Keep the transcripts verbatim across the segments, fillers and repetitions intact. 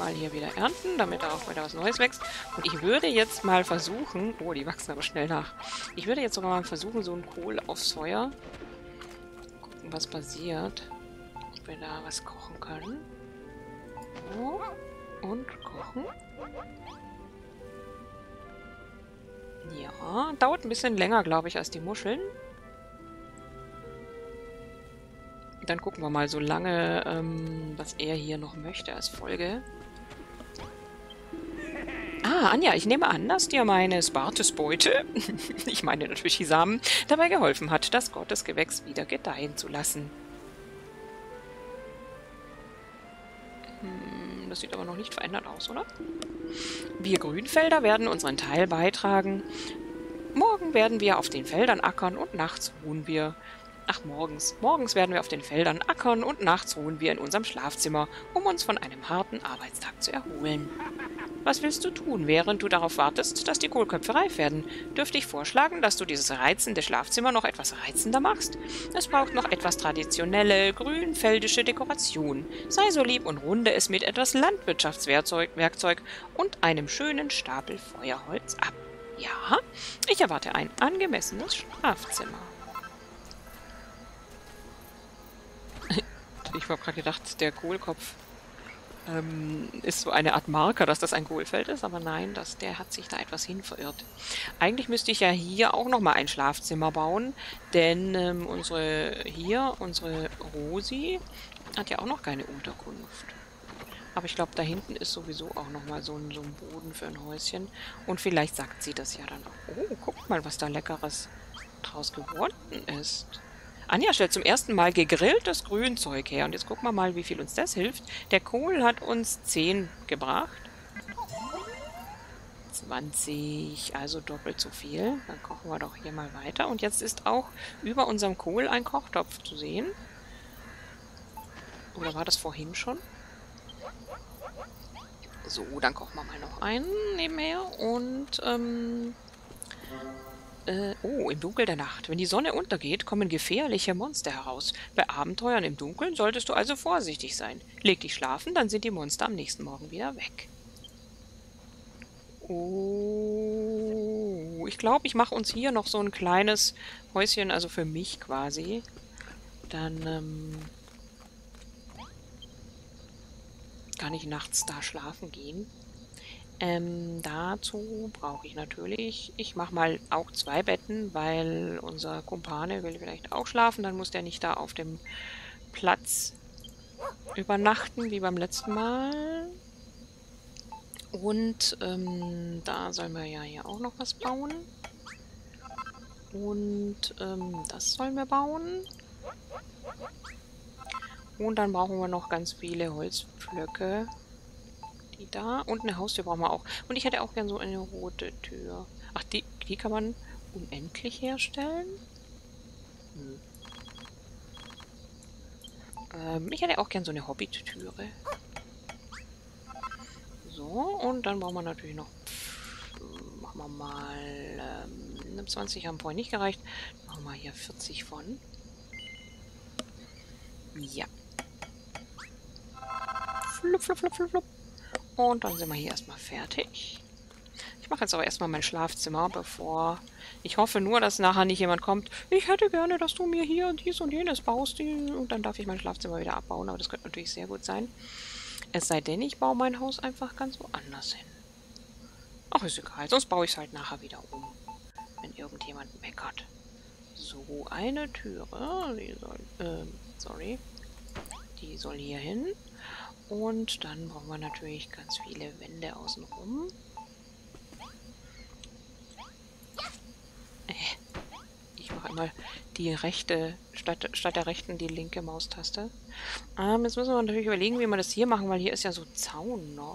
mal hier wieder ernten, damit da auch wieder was Neues wächst. Und ich würde jetzt mal versuchen... Oh, die wachsen aber schnell nach. Ich würde jetzt sogar mal versuchen, so einen Kohl aufs Feuer. Gucken, was passiert. Ob wir da was kochen können. So. Und kochen. Ja, dauert ein bisschen länger, glaube ich, als die Muscheln. Dann gucken wir mal so lange, ähm, was er hier noch möchte als Folge. Ah, Anja, ich nehme an, dass dir meine Spartesbeute, ich meine natürlich die Samen, dabei geholfen hat, das Gottesgewächs wieder gedeihen zu lassen. Hm, das sieht aber noch nicht verändert aus, oder? Wir Grünfelder werden unseren Teil beitragen. Morgen werden wir auf den Feldern ackern und nachts ruhen wir... Ach, morgens. Morgens werden wir auf den Feldern ackern und nachts ruhen wir in unserem Schlafzimmer, um uns von einem harten Arbeitstag zu erholen. Was willst du tun, während du darauf wartest, dass die Kohlköpfe reif werden? Dürfte ich vorschlagen, dass du dieses reizende Schlafzimmer noch etwas reizender machst? Es braucht noch etwas traditionelle, grünfeldische Dekoration. Sei so lieb und runde es mit etwas Landwirtschaftswerkzeug Werkzeug und einem schönen Stapel Feuerholz ab. Ja, ich erwarte ein angemessenes Schlafzimmer. Ich habe gerade gedacht, der Kohlkopf ähm, ist so eine Art Marker, dass das ein Kohlfeld ist, aber nein, das, der hat sich da etwas hin verirrt. Eigentlich müsste ich ja hier auch nochmal ein Schlafzimmer bauen, denn ähm, unsere, hier, unsere Rosi hat ja auch noch keine Unterkunft. Aber ich glaube, da hinten ist sowieso auch nochmal so ein, so ein Boden für ein Häuschen. Und vielleicht sagt sie das ja dann auch. Oh, guckt mal, was da Leckeres draus geworden ist. Anja stellt zum ersten Mal gegrilltes Grünzeug her. Und jetzt gucken wir mal, wie viel uns das hilft. Der Kohl hat uns zehn gebracht. zwanzig, also doppelt so viel. Dann kochen wir doch hier mal weiter. Und jetzt ist auch über unserem Kohl ein Kochtopf zu sehen. Oder war das vorhin schon? So, dann kochen wir mal noch einen nebenher. Und, ähm... Äh, oh, im Dunkel der Nacht. Wenn die Sonne untergeht, kommen gefährliche Monster heraus. Bei Abenteuern im Dunkeln solltest du also vorsichtig sein. Leg dich schlafen, dann sind die Monster am nächsten Morgen wieder weg. Oh, ich glaube, ich mache uns hier noch so ein kleines Häuschen, also für mich quasi. Dann ähm, kann ich nachts da schlafen gehen. Ähm, dazu brauche ich natürlich, ich mache mal auch zwei Betten, weil unser Kumpane will vielleicht auch schlafen, dann muss der nicht da auf dem Platz übernachten, wie beim letzten Mal. Und ähm, da sollen wir ja hier auch noch was bauen. Und ähm, das sollen wir bauen. Und dann brauchen wir noch ganz viele Holzpflöcke. Die da. Und eine Haustür brauchen wir auch. Und ich hätte auch gern so eine rote Tür. Ach, die, die kann man unendlich herstellen? Hm. Ähm, ich hätte auch gern so eine Hobbit-Türe. So, und dann brauchen wir natürlich noch... Pff, machen wir mal... Ähm, zwanzig haben vorhin nicht gereicht. Machen wir hier vierzig von. Ja. Flup, flup, flup, flup, flup. Und dann sind wir hier erstmal fertig. Ich mache jetzt aber erstmal mein Schlafzimmer, bevor... Ich hoffe nur, dass nachher nicht jemand kommt. Ich hätte gerne, dass du mir hier dies und jenes baust. Und dann darf ich mein Schlafzimmer wieder abbauen. Aber das könnte natürlich sehr gut sein. Es sei denn, ich baue mein Haus einfach ganz woanders hin. Ach, ist egal. Sonst baue ich es halt nachher wieder um. Wenn irgendjemand meckert. So, eine Türe. Die soll... Ähm, sorry. Die soll hier hin. Und dann brauchen wir natürlich ganz viele Wände außenrum. Äh, ich mache immer die rechte, statt, statt der rechten die linke Maustaste. Ähm, jetzt müssen wir natürlich überlegen, wie wir das hier machen, weil hier ist ja so Zaun noch.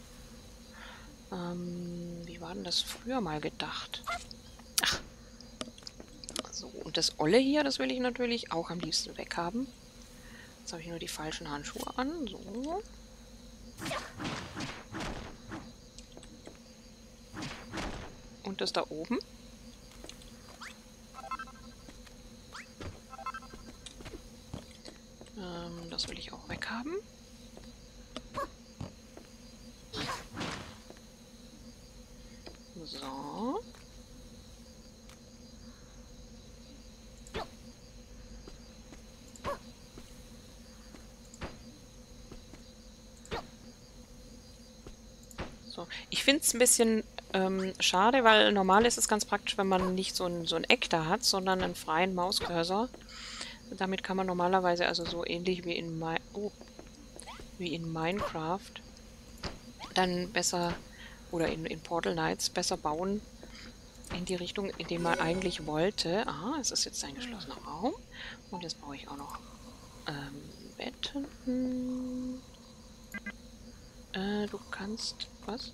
Ähm, wie war denn das früher mal gedacht? Ach. So, und das Olle hier, das will ich natürlich auch am liebsten weghaben. Jetzt habe ich nur die falschen Handschuhe an. So. Und das da oben. Ähm, das will ich auch weghaben. So. Ich finde es ein bisschen ähm, schade, weil normal ist es ganz praktisch, wenn man nicht so ein, so ein Eck da hat, sondern einen freien Mauscursor. Damit kann man normalerweise also so ähnlich wie in, Mi oh, wie in Minecraft dann besser, oder in, in Portal Knights besser bauen in die Richtung, in die man eigentlich wollte. Aha, es ist jetzt ein geschlossener Raum. Und jetzt brauche ich auch noch ähm, Betten. Hm. Äh, du kannst... Was?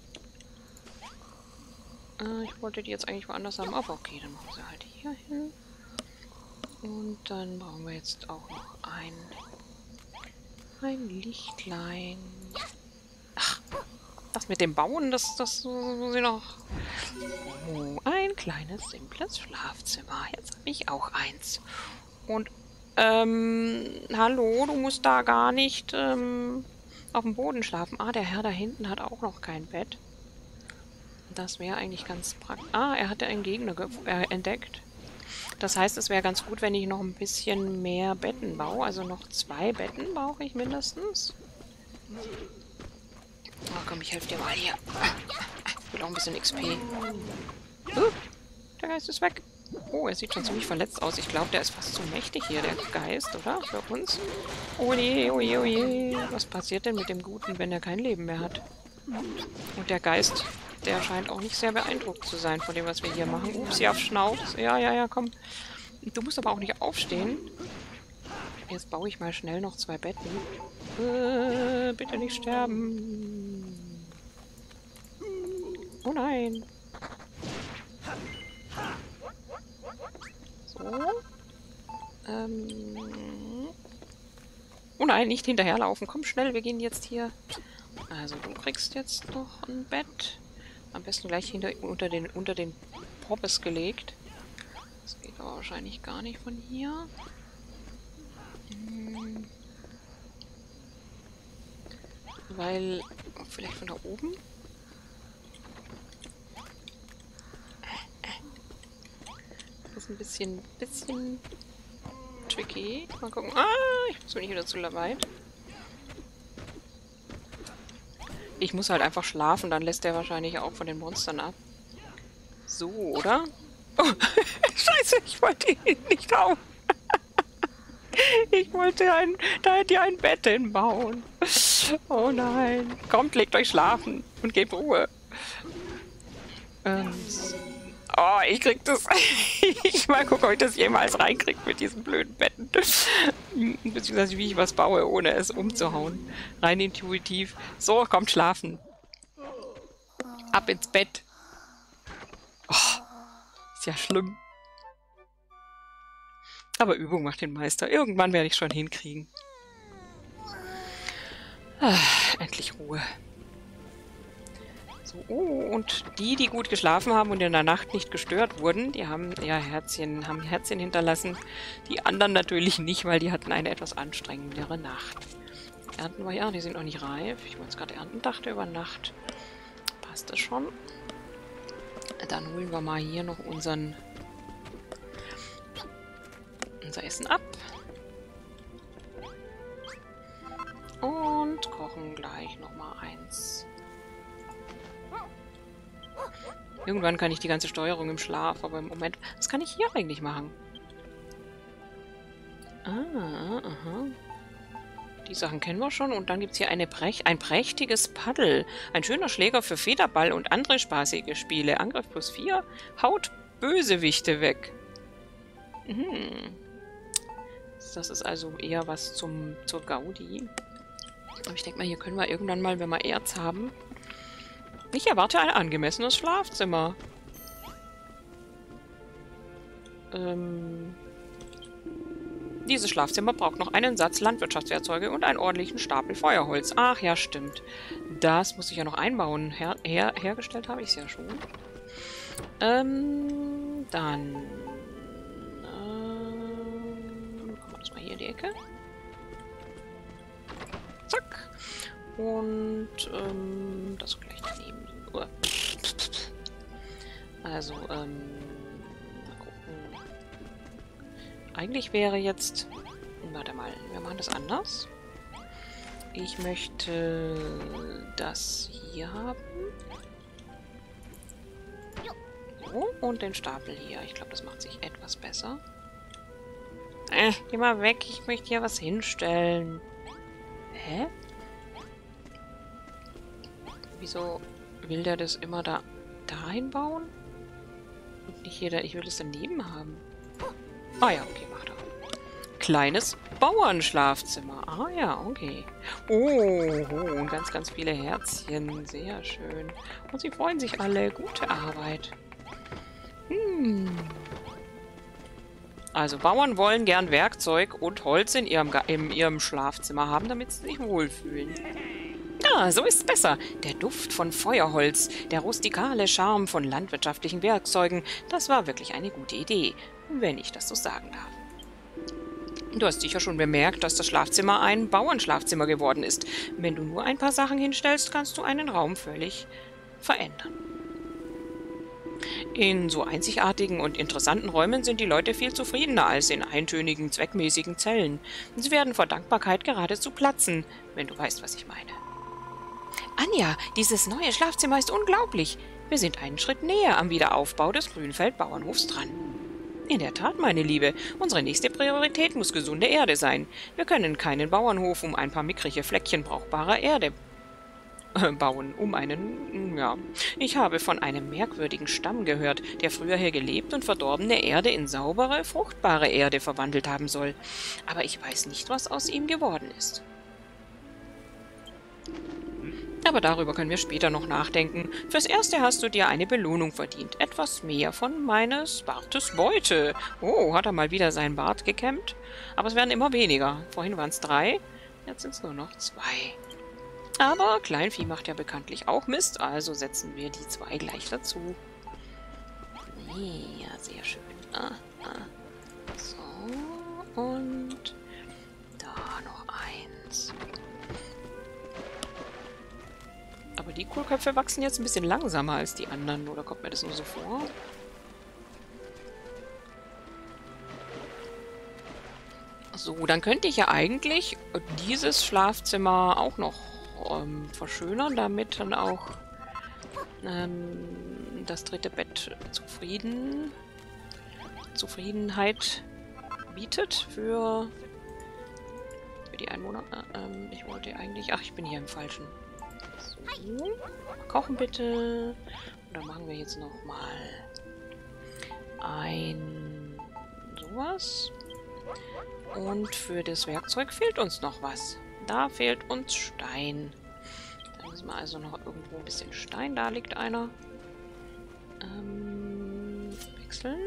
Äh, ich wollte die jetzt eigentlich woanders haben. Aber okay, dann machen wir halt hier hin. Und dann brauchen wir jetzt auch noch ein... ein Lichtlein. Ach, das mit dem Bauen, das, das muss ich noch... Oh, ein kleines, simples Schlafzimmer. Jetzt habe ich auch eins. Und, ähm, hallo, du musst da gar nicht, ähm, auf dem Boden schlafen. Ah, der Herr da hinten hat auch noch kein Bett. Das wäre eigentlich ganz praktisch. Ah, er hatte einen Gegner äh, entdeckt. Das heißt, es wäre ganz gut, wenn ich noch ein bisschen mehr Betten baue. Also noch zwei Betten brauche ich mindestens. Oh, komm, ich helfe dir mal hier. Ich will auch ein bisschen X P. Uh, der Geist ist weg. Oh, er sieht schon ziemlich verletzt aus. Ich glaube, der ist fast zu mächtig hier, der Geist, oder? Für uns. Oh je, oh je, oh je. Was passiert denn mit dem Guten, wenn er kein Leben mehr hat? Und der Geist, der scheint auch nicht sehr beeindruckt zu sein von dem, was wir hier machen. Ups, auf Schnauz. Ja, ja, ja, komm. Du musst aber auch nicht aufstehen. Jetzt baue ich mal schnell noch zwei Betten. Äh, bitte nicht sterben. Oh nein. So. Ähm. Oh nein, nicht hinterherlaufen. Komm schnell, wir gehen jetzt hier. Also, du kriegst jetzt noch ein Bett. Am besten gleich hinter, unter den, unter den Poppes gelegt. Das geht aber wahrscheinlich gar nicht von hier. Hm. Weil, vielleicht von da oben? Das ist ein bisschen, bisschen tricky. Mal gucken. Ah, ich bin nicht wieder zu weit. Ich muss halt einfach schlafen, dann lässt der wahrscheinlich auch von den Monstern ab. So, oder? Oh, Scheiße, ich wollte ihn nicht hauen. Ich wollte ein, da hätte ihr ein Bett hinbauen. Oh nein. Kommt, legt euch schlafen und gebt Ruhe. Ähm, oh, ich krieg das. Ich mal gucken, ob ich das jemals reinkriege mit diesen blöden Betten. Beziehungsweise wie ich was baue, ohne es umzuhauen. Rein intuitiv. So, kommt schlafen. Ab ins Bett. Oh, ist ja schlimm. Aber Übung macht den Meister. Irgendwann werde ich schon hinkriegen. Ah, endlich Ruhe. So, oh, und die, die gut geschlafen haben und in der Nacht nicht gestört wurden, die haben ja Herzchen, haben Herzchen hinterlassen. Die anderen natürlich nicht, weil die hatten eine etwas anstrengendere Nacht. Ernten wir ja, die sind noch nicht reif. Ich wollte es gerade ernten, dachte über Nacht. Passt das schon? Dann holen wir mal hier noch unseren unser Essen ab. Und kochen gleich nochmal eins. Irgendwann kann ich die ganze Steuerung im Schlaf, aber im Moment... Was kann ich hier eigentlich machen? Ah, aha. Die Sachen kennen wir schon. Und dann gibt es hier eine Brech ein prächtiges Paddel. Ein schöner Schläger für Federball und andere spaßige Spiele. Angriff plus vier. Haut Bösewichte weg. Mhm. Das ist also eher was zum, zur Gaudi. Aber ich denke mal, hier können wir irgendwann mal, wenn wir Erz haben... Ich erwarte ein angemessenes Schlafzimmer. Ähm... Dieses Schlafzimmer braucht noch einen Satz Landwirtschaftswerkzeuge und einen ordentlichen Stapel Feuerholz. Ach ja, stimmt. Das muss ich ja noch einbauen. Her her hergestellt habe ich es ja schon. Ähm, dann... Ähm, machen wir das mal hier in die Ecke. Zack. Und, ähm, das gleich daneben. Also, ähm... Eigentlich wäre jetzt... Warte mal, wir machen das anders. ich möchte das hier haben. So, und den Stapel hier. Ich glaube, das macht sich etwas besser. Äh, geh mal weg. Ich möchte hier was hinstellen. Hä? Wieso will der das immer da dahin bauen? Und nicht hier, da, ich will es daneben haben. Ah ja, okay, macht er. Kleines Bauernschlafzimmer. Ah ja, okay. Oh, oh, und ganz, ganz viele Herzchen. Sehr schön. Und sie freuen sich alle. Gute Arbeit. Hm. Also Bauern wollen gern Werkzeug und Holz in ihrem, in ihrem Schlafzimmer haben, damit sie sich wohlfühlen. Ja, so ist's besser. Der Duft von Feuerholz, der rustikale Charme von landwirtschaftlichen Werkzeugen, das war wirklich eine gute Idee, wenn ich das so sagen darf. Du hast sicher schon bemerkt, dass das Schlafzimmer ein Bauernschlafzimmer geworden ist. Wenn du nur ein paar Sachen hinstellst, kannst du einen Raum völlig verändern. In so einzigartigen und interessanten Räumen sind die Leute viel zufriedener als in eintönigen, zweckmäßigen Zellen. Sie werden vor Dankbarkeit geradezu platzen, wenn du weißt, was ich meine. Anja, dieses neue Schlafzimmer ist unglaublich. Wir sind einen Schritt näher am Wiederaufbau des Grünfeld-Bauernhofs dran. In der Tat, meine Liebe, unsere nächste Priorität muss gesunde Erde sein. Wir können keinen Bauernhof um ein paar mickrige Fleckchen brauchbarer Erde bauen, um einen, ja. Ich habe von einem merkwürdigen Stamm gehört, der früher hier gelebt und verdorbene Erde in saubere, fruchtbare Erde verwandelt haben soll. Aber ich weiß nicht, was aus ihm geworden ist. Aber darüber können wir später noch nachdenken. Fürs Erste hast du dir eine Belohnung verdient. Etwas mehr von meines Bartes Beute. Oh, hat er mal wieder seinen Bart gekämmt? Aber es werden immer weniger. Vorhin waren es drei, jetzt sind es nur noch zwei. Aber Kleinvieh macht ja bekanntlich auch Mist, also setzen wir die zwei gleich dazu. Ja, sehr schön. Ah, ah. So, und da noch eins. Aber die Kohlköpfe wachsen jetzt ein bisschen langsamer als die anderen, oder kommt mir das nur so vor? So, dann könnte ich ja eigentlich dieses Schlafzimmer auch noch ähm, verschönern, damit dann auch ähm, das dritte Bett zufrieden, Zufriedenheit bietet für, für die Einwohner. Äh, ähm, ich wollte eigentlich... Ach, ich bin hier im Falschen. So, kochen bitte. Und dann machen wir jetzt noch mal ein sowas. Und für das Werkzeug fehlt uns noch was. Da fehlt uns Stein. Da müssen wir also noch irgendwo ein bisschen Stein. Da liegt einer. Ähm, wechseln.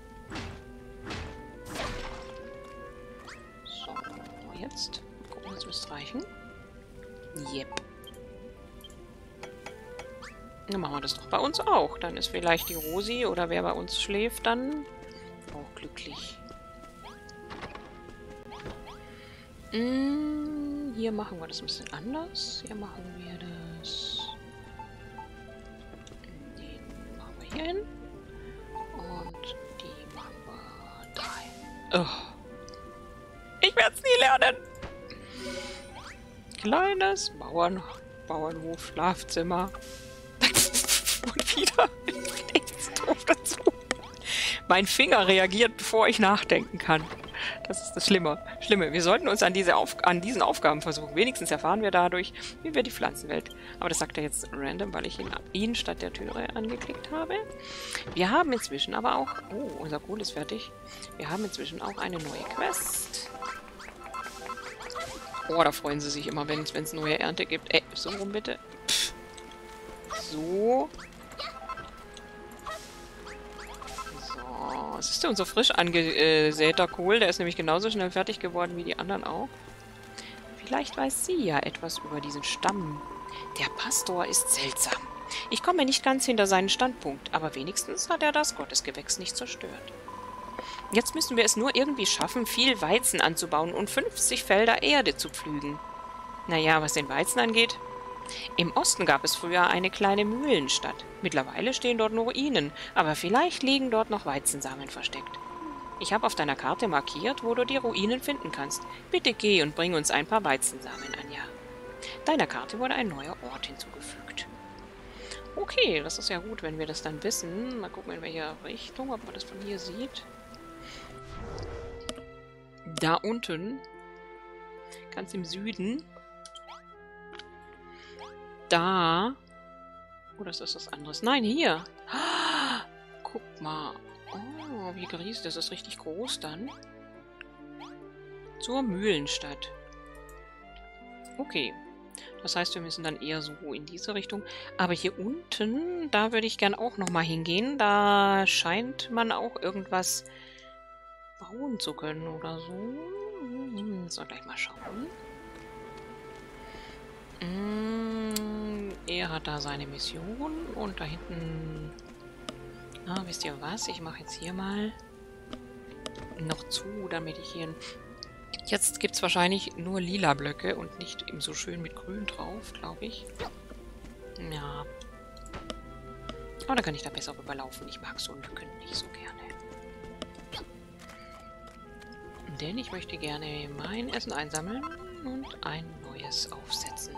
So, jetzt. Gucken, jetzt müsste es reichen. Yep. Dann machen wir das doch bei uns auch. Dann ist vielleicht die Rosi oder wer bei uns schläft dann auch glücklich. Mm, hier machen wir das ein bisschen anders. Hier machen wir das... Den machen wir hier hin. Und die machen wir drei. Oh. Ich werde es nie lernen. Kleines Bauern, Bauernhof, Schlafzimmer. Und wieder nichts doof dazu. Mein Finger reagiert, bevor ich nachdenken kann. Das ist das Schlimme. Schlimme. Wir sollten uns an, diese Auf an diesen Aufgaben versuchen. Wenigstens erfahren wir dadurch, wie wir die Pflanzenwelt... Aber das sagt er jetzt random, weil ich ihn, ihn statt der Türe angeklickt habe. Wir haben inzwischen aber auch... Oh, unser Kohl ist fertig. Wir haben inzwischen auch eine neue Quest. Oh, da freuen sie sich immer, wenn es neue Ernte gibt. Ey, so rum bitte. Pff. So... Was ist denn unser frisch angesäter Kohl? Der ist nämlich genauso schnell fertig geworden wie die anderen auch. Vielleicht weiß sie ja etwas über diesen Stamm. Der Pastor ist seltsam. Ich komme nicht ganz hinter seinen Standpunkt, aber wenigstens hat er das Gottesgewächs nicht zerstört. Jetzt müssen wir es nur irgendwie schaffen, viel Weizen anzubauen und fünfzig Felder Erde zu pflügen. Naja, was den Weizen angeht... Im Osten gab es früher eine kleine Mühlenstadt. Mittlerweile stehen dort nur Ruinen, aber vielleicht liegen dort noch Weizensamen versteckt. Ich habe auf deiner Karte markiert, wo du die Ruinen finden kannst. Bitte geh und bring uns ein paar Weizensamen, Anja. Deiner Karte wurde ein neuer Ort hinzugefügt. Okay, das ist ja gut, wenn wir das dann wissen. Mal gucken, in welcher Richtung, ob man das von hier sieht. Da unten. Ganz im Süden. Da. Oder ist das was anderes? Nein, hier. Ah, guck mal. Oh, wie riesig. Das ist richtig groß dann. Zur Mühlenstadt. Okay. Das heißt, wir müssen dann eher so in diese Richtung. Aber hier unten, da würde ich gern auch nochmal hingehen. Da scheint man auch irgendwas bauen zu können oder so. Hm, soll gleich mal schauen. Hm, er hat da seine Mission und da hinten... Ah, wisst ihr was? Ich mache jetzt hier mal noch zu, damit ich hier... Jetzt gibt es wahrscheinlich nur lila Blöcke und nicht eben so schön mit grün drauf, glaube ich. Ja. Aber dann kann ich da besser rüberlaufen. Ich mag so Lücken nicht so gerne. Denn ich möchte gerne mein Essen einsammeln und ein neues aufsetzen.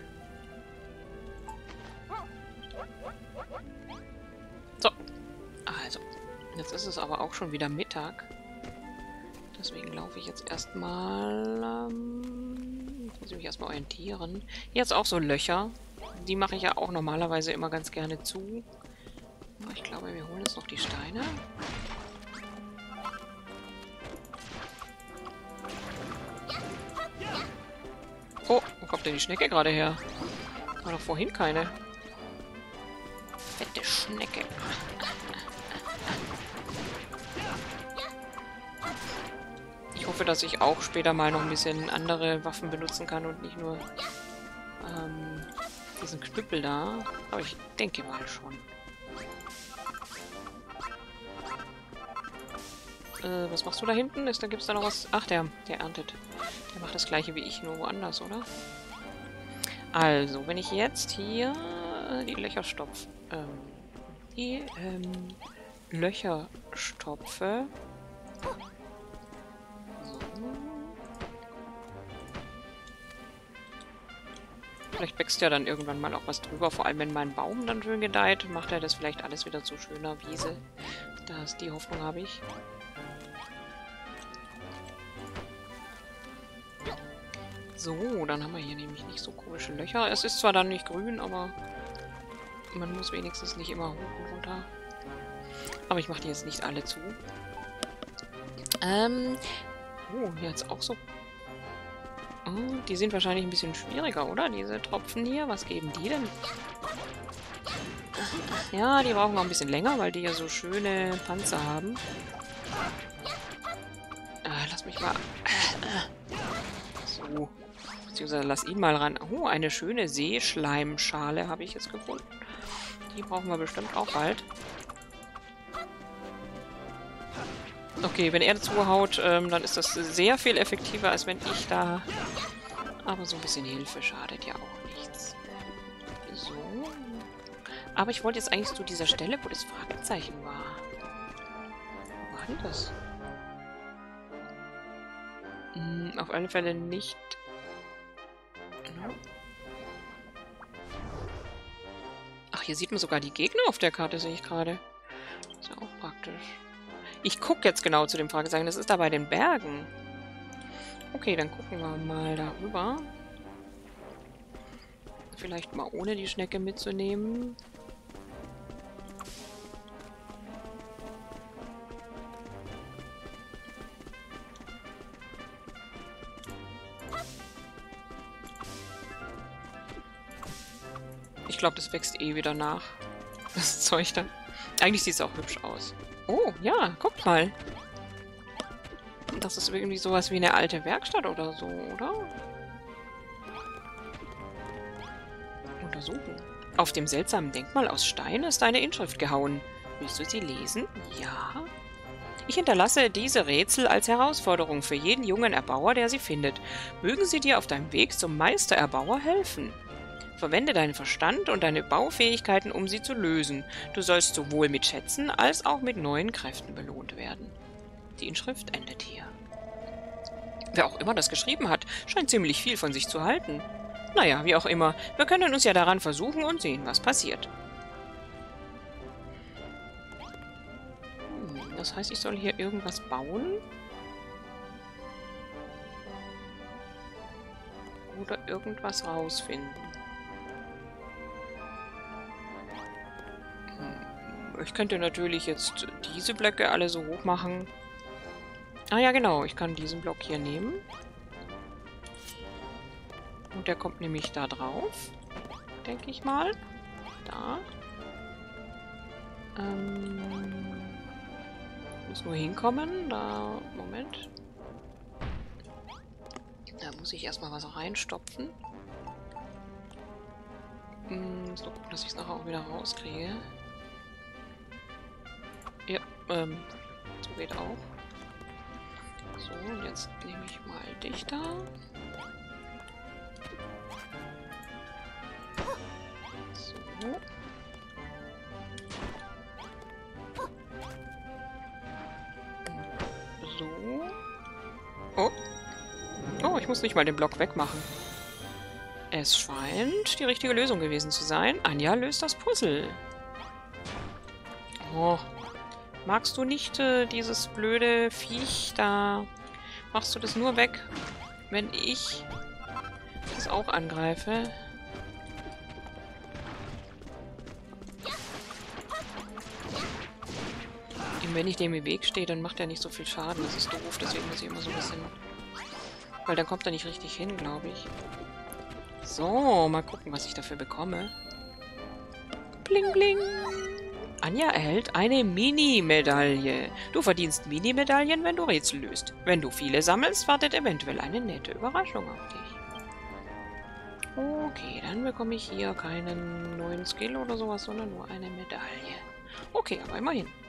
So. Also. Jetzt ist es aber auch schon wieder Mittag. Deswegen laufe ich jetzt erstmal... Ähm, jetzt muss ich mich erstmal orientieren. Hier ist auch so Löcher. Die mache ich ja auch normalerweise immer ganz gerne zu. Aber ich glaube, wir holen jetzt noch die Steine. Oh, wo kommt denn die Schnecke gerade her? War doch vorhin keine. Fette Schnecke. Ich hoffe, dass ich auch später mal noch ein bisschen andere Waffen benutzen kann und nicht nur ähm, diesen Knüppel da. Aber ich denke mal schon. Äh, was machst du da hinten? Ist, da gibt es da noch was? Ach, der, der erntet. Der macht das gleiche wie ich, nur woanders, oder? Also, wenn ich jetzt hier die Löcher stopfe. Ähm, die ähm, Löcher stopfe. So. Vielleicht wächst ja dann irgendwann mal auch was drüber. Vor allem, wenn mein Baum dann schön gedeiht, macht er das vielleicht alles wieder zu schöner Wiese. Das, die Hoffnung habe ich. So, dann haben wir hier nämlich nicht so komische Löcher. Es ist zwar dann nicht grün, aber man muss wenigstens nicht immer hoch und runter. Aber ich mache die jetzt nicht alle zu. Ähm, oh, hier jetzt auch so... Oh, die sind wahrscheinlich ein bisschen schwieriger, oder? Diese Tropfen hier. Was geben die denn? Ja, die brauchen auch ein bisschen länger, weil die ja so schöne Panzer haben. Ah, lass mich mal... So. Beziehungsweise lass ihn mal ran. Oh, eine schöne Seeschleimschale habe ich jetzt gefunden. Die brauchen wir bestimmt auch bald. Okay, wenn er zuhaut, ähm, dann ist das sehr viel effektiver, als wenn ich da... Aber so ein bisschen Hilfe schadet ja auch nichts. So. Aber ich wollte jetzt eigentlich zu dieser Stelle, wo das Fragezeichen war. Wo war denn das? Hm, auf alle Fälle nicht... Ach, hier sieht man sogar die Gegner auf der Karte, sehe ich gerade. Ist ja auch praktisch. Ich gucke jetzt genau zu dem Fragezeichen. Das ist da bei den Bergen. Okay, dann gucken wir mal darüber. Vielleicht mal ohne die Schnecke mitzunehmen. Ich glaube, das wächst eh wieder nach. Das Zeug da. Eigentlich sieht es auch hübsch aus. Oh, ja, guckt mal. Das ist irgendwie sowas wie eine alte Werkstatt oder so, oder? Untersuchen. Auf dem seltsamen Denkmal aus Stein ist eine Inschrift gehauen. Willst du sie lesen? Ja. Ich hinterlasse diese Rätsel als Herausforderung für jeden jungen Erbauer, der sie findet. Mögen sie dir auf deinem Weg zum Meistererbauer helfen. Verwende deinen Verstand und deine Baufähigkeiten, um sie zu lösen. Du sollst sowohl mit Schätzen als auch mit neuen Kräften belohnt werden. Die Inschrift endet hier. Wer auch immer das geschrieben hat, scheint ziemlich viel von sich zu halten. Naja, wie auch immer. Wir können uns ja daran versuchen und sehen, was passiert. Hm, das heißt, ich soll hier irgendwas bauen? Oder irgendwas rausfinden. Hm, ich könnte natürlich jetzt diese Blöcke alle so hoch machen. Ah ja, genau. Ich kann diesen Block hier nehmen. Und der kommt nämlich da drauf. Denke ich mal. Da. Ähm, muss nur hinkommen. Da. Moment. Da muss ich erstmal was reinstopfen. Hm, muss nur gucken, dass ich es nachher auch wieder rauskriege. Ja, ähm, so geht auch. So, und jetzt nehme ich mal dich da. So. So. Oh. Oh, ich muss nicht mal den Block wegmachen. Es scheint die richtige Lösung gewesen zu sein. Anja löst das Puzzle. Oh. Magst du nicht äh, dieses blöde Viech da? Machst du das nur weg, wenn ich das auch angreife? Und wenn ich dem im Weg stehe, dann macht er nicht so viel Schaden. Das ist doof, deswegen muss ich immer so ein bisschen... Weil dann kommt er nicht richtig hin, glaube ich. So, mal gucken, was ich dafür bekomme. Bling, bling. Anja erhält eine Mini-Medaille. Du verdienst Mini-Medaillen, wenn du Rätsel löst. Wenn du viele sammelst, wartet eventuell eine nette Überraschung auf dich. Okay, dann bekomme ich hier keinen neuen Skill oder sowas, sondern nur eine Medaille. Okay, aber immerhin.